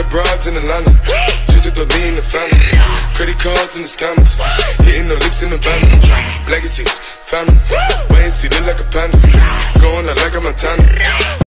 broads in Atlanta, just to lean the family. Credit cards in the scammers, hitting the licks in the van. Legacies, family, wait and see, look like a panda. Going out like a Montana.